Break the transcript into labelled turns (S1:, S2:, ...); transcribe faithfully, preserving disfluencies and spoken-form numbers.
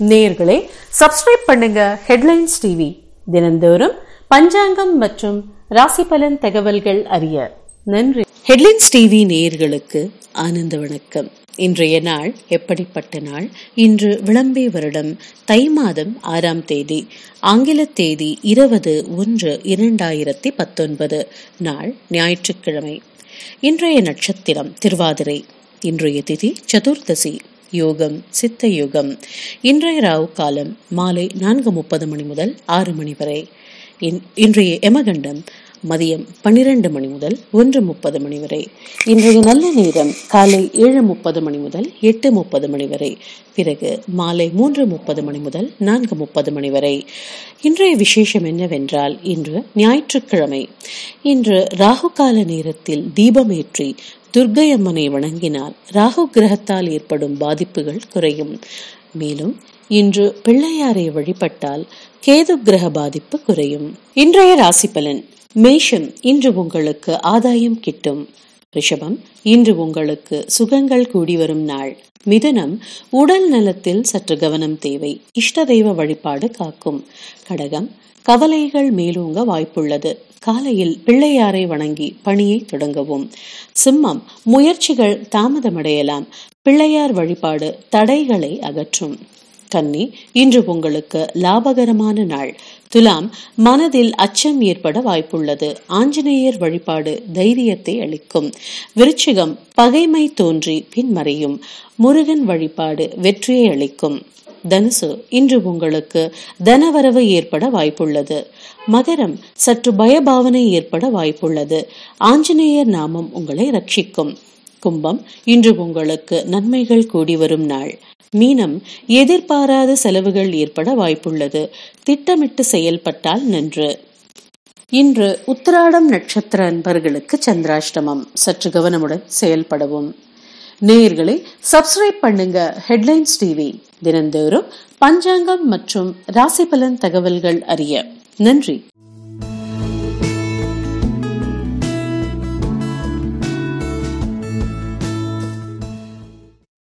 S1: நேயர்களே, சப்ஸ்கிரைப் பண்ணுங்க headlines TV. தினந்தோறும் பஞ்சாங்கம் மற்றும் ராசி பலன் தகவல்கள் அறிய நன்றி. ஹெட்லைன்ஸ் டிவி நேயர்களுக்கு ஆனந்த வணக்கம். இன்றைய நாள் எப்படிப்பட்ட நாள்? இன்று விளம்பே வருடம் தை மாதம் ஆறாம் தேதி, ஆங்கில தேதி இருபது ஒன்று இரண்டாயிரத்தி பத்தொன்பது, நாள் ஞாயிற்றுக்கிழமை. இன்றைய நட்சத்திரம் திருவாதிரை. இன்றைய திதி சதுர்தசி. யோகம் சித்த யோகம். இன்றைய ராவு காலம் மாலை நான்கு முப்பது மணி முதல் ஆறு மணி வரை. இன்றைய யமகண்டம் மதியம் பன்னிரண்டு மணி முதல் ஒன்று முப்பது மணி வரை. இன்றைய நல்ல நேரம் காலை ஏழு முப்பது மணி முதல் எட்டு முப்பது மணி வரை. பிறகு மாலை மூன்று முப்பது மணி முதல் நான்கு முப்பது மணி வரை. இன்றைய விசேஷம் என்னவென்றால், இன்று ஞாயிற்றுக்கிழமை. இன்று ராகு கால நேரத்தில் தீபமேற்றி துர்க்கை அம்மனை வணங்கினால் ராகு கிரகத்தால் ஏற்படும் பாதிப்புகள் குறையும். மேலும் இன்று பிள்ளையாரை வழிபட்டால் கேது கிரக பாதிப்பு குறையும். இன்றைய ராசி பலன். மேஷம், இன்று உங்களுக்கு ஆதாயம் கிட்டும். ரிஷபம், இன்று உங்களுக்கு சுகங்கள் கூடி வரும் நாள். மிதுனம், உடல் நலத்தில் சற்று கவனம் தேவை. இஷ்ட தெய்வ வழிபாடு காக்கும். கடகம், கவலைகள் மேலோங்க வாய்ப்புள்ளது. காலையில் பிள்ளையாரை வணங்கி பணியை தொடங்கவும். சிம்மம், முயற்சிகள் தாமதமடையலாம். பிள்ளையார் வழிபாடு தடைகளை அகற்றும். கன்னி, இன்று உங்களுக்கு லாபகரமான நாள். துலாம், மனதில் அச்சம் ஏற்பட வாய்ப்புள்ளது. ஆஞ்சநேயர் வழிபாடு தைரியத்தை அளிக்கும். விருச்சிகம், பகைமை தோன்றி பின்மறையும். முருகன் வழிபாடு வெற்றியை அளிக்கும். தனுசு, இன்று உங்களுக்கு தனவரவு ஏற்பட வாய்ப்புள்ளது. மகரம், சற்று பயபாவனை ஏற்பட வாய்ப்புள்ளது. ஆஞ்சநேயர் நாமம் உங்களை ரட்சிக்கும். கும்பம், இன்று உங்களுக்கு நன்மைகள் கூடி வரும் நாள். மீனம், எதிர்பாராத செலவுகள் ஏற்பட வாய்ப்புள்ளது. திட்டமிட்டு செயல்பட்டால் நன்று. இன்று உத்திராடம் நட்சத்திர அன்பர்களுக்கு சந்திராஷ்டமம். சற்று கவனமுடன் செயல்படவும். நேயர்களை சப்ஸ்கிரைப் பண்ணுங்க ஹெட்லைன்ஸ் டிவி. தினந்தோறும் பஞ்சாங்கம் மற்றும் ராசி பலன் தகவல்கள் அறிய நன்றி.